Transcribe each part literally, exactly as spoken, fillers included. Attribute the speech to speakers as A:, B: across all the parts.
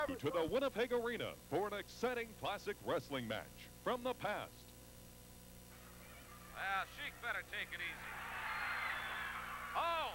A: To the Winnipeg Arena for an exciting classic wrestling match from the past.
B: Well, Sheik better take it easy. Oh!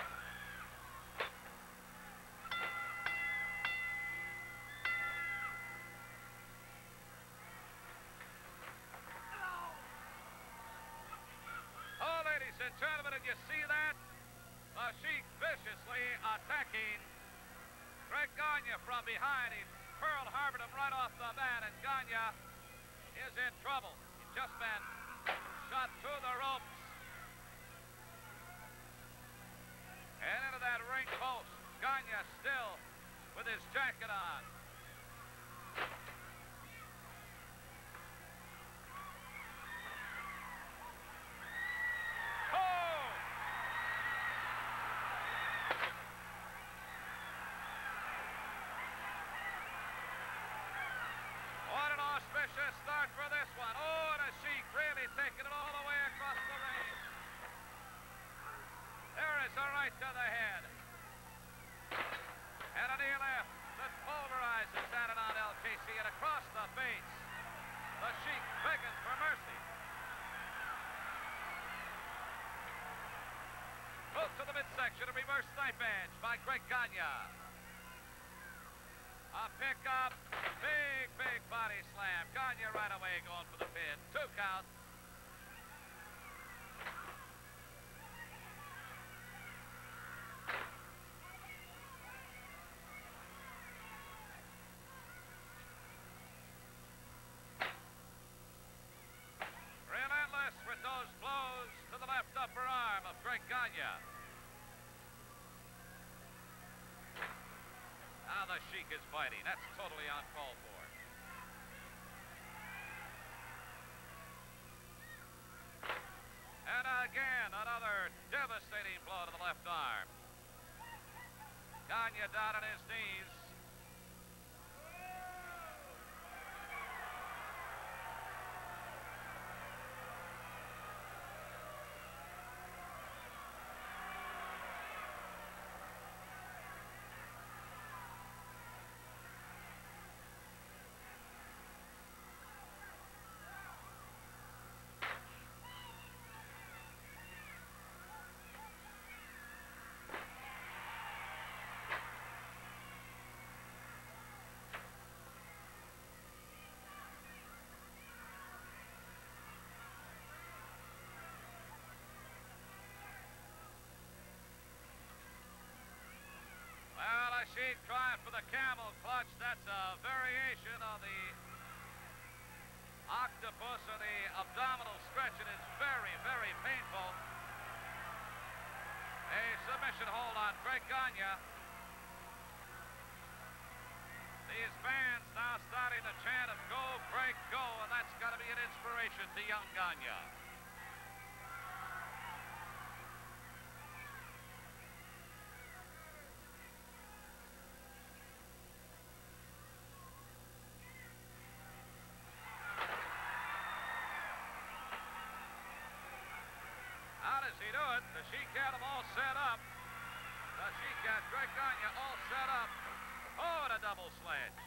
B: Oh, ladies and gentlemen, did you see that? The Sheik viciously attacking Greg Gagne from behind. He Pearl Harbored him right off the bat, and Gagne is in trouble. He's just been shot through the ropes and into that ring post. Gagne still with his jacket on. Auspicious start for this one. Oh, and a Sheik really taking it all the way across the ring. There is a right to the head. And a knee left that pulverizes Adnan El Casey, and across the face. The Sheik begging for mercy. Hook to the midsection, a reverse knife edge by Greg Gagne. A pickup, big, big body slam. Gagne right away going for the pin. Two count. Relentless with those blows to the left upper arm of Greg Gagne. Now the Sheik is fighting. That's totally uncalled for. And again, another devastating blow to the left arm. Gagne down on his knees. Sheik trying for the camel clutch. That's a variation on the octopus or the abdominal stretch. It is very, very painful. A submission hold on Greg Gagne. These fans now starting to chant of "Go, Greg, go," and that's got to be an inspiration to young Gagne. He do it. The Sheik had them all set up. The Sheik had Greg Gagne all set up. Oh, and a double sledge.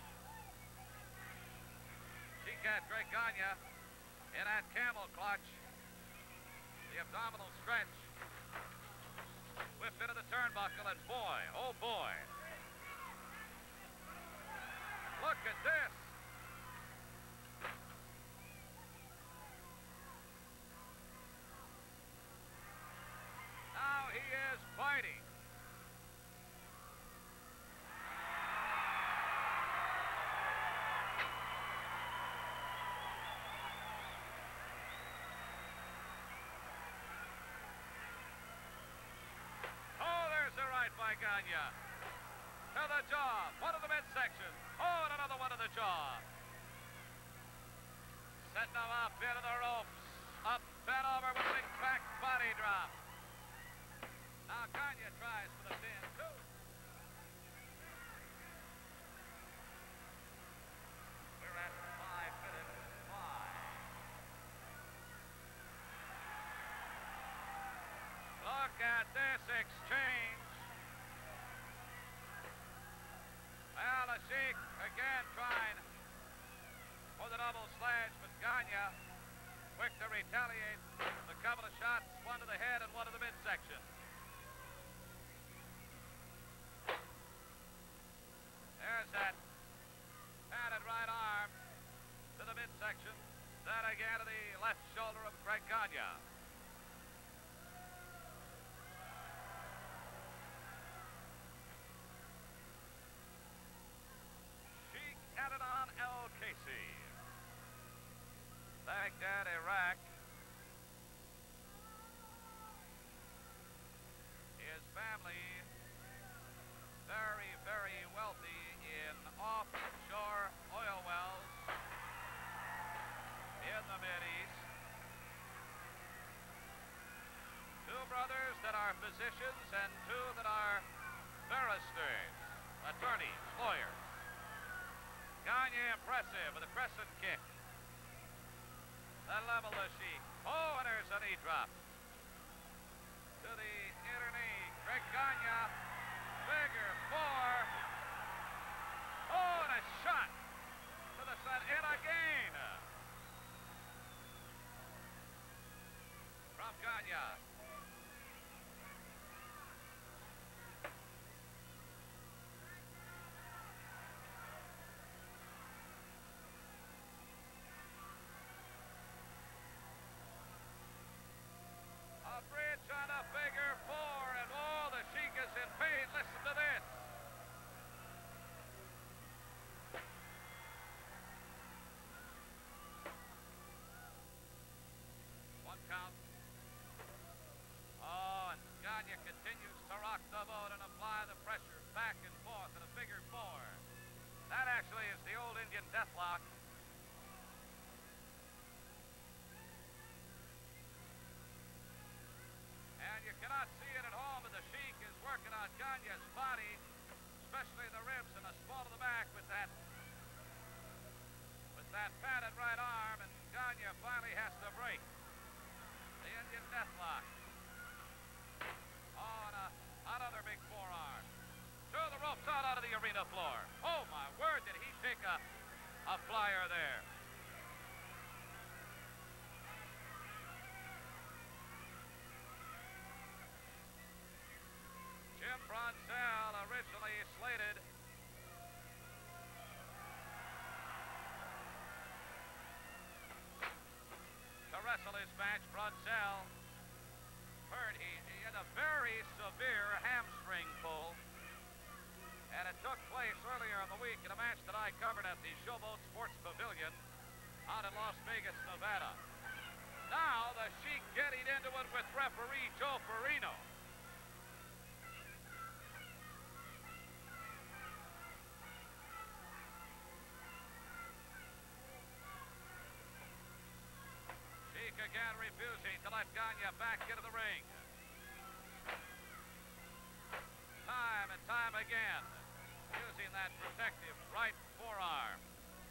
B: Sheik had Greg Gagne in that camel clutch. The abdominal stretch. Whipped into the turnbuckle, and boy, oh boy. Look at this. Now he is fighting. Oh, there's a right by Gagne. To the jaw, one of the midsection. Oh, and another one to the jaw. Setting him up into the ropes. Up and over with a big back body drop. Now Gagne tries for the pin, too. We're at five minutes five. Look at this exchange. Well, the Sheik start to retaliate with a couple of shots, one to the head and one to the midsection. There's that padded right arm to the midsection. That again to the left shoulder of Craig Gagne. Sheikh Adnan El-Kaissi, Baghdad, Iraq. His family very, very wealthy in offshore oil wells in the Mideast. Two brothers that are physicians and two that are barristers, attorneys, lawyers. Gagne impressive with a crescent kick. That level the Sheikh. Oh, and there's a knee drop. To the inner knee. Craig Gagne. Figure four. Oh, and a shot to the side. And again. From Gagne. A bridge on a figure four, and oh, the Sheikh is in pain. Listen to this. One count. Oh, and Gagne continues to rock the boat and apply the pressure back and forth in a figure four. That actually is the old Indian deathlock. And you cannot see it at home, but the Sheikh is working on Gagne's body, especially the ribs and the small of the back with that with that padded right arm, and Gagne finally has to break. The Indian deathlock. Oh, and a, another big forearm. Threw the ropes out onto the arena floor. Oh, my word, did he take a, a flyer there. Jim Brunzell, originally slated to wrestle his match. Brunzell hurt. He, he had a very severe hamstring pull, and it took place earlier in the week in a match that I covered at the Showboat Sports Pavilion out in Las Vegas, Nevada. Now the Sheikh getting into it with referee Joe Farino. Again refusing to let Gagne back into the ring. Time and time again using that protective right forearm.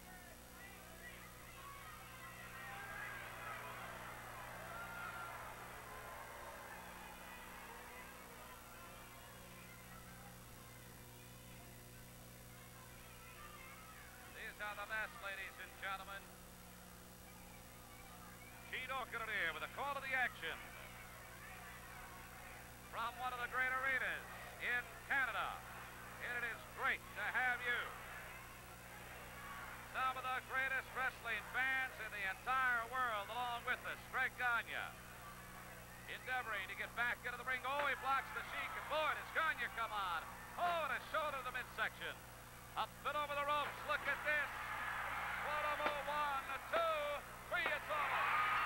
B: These are the best, ladies and gentlemen. Tito Grenadier with a call to the action from one of the great arenas in Canada. And it is great to have you. Some of the greatest wrestling fans in the entire world along with us. Craig Gagne endeavoring to get back into the ring. Oh, he blocks the Sheikh, and boy, does Gagne come on. Oh, and a shoulder to the midsection. Up and over the ropes. Look at this. What a move. One, two, three, it's over.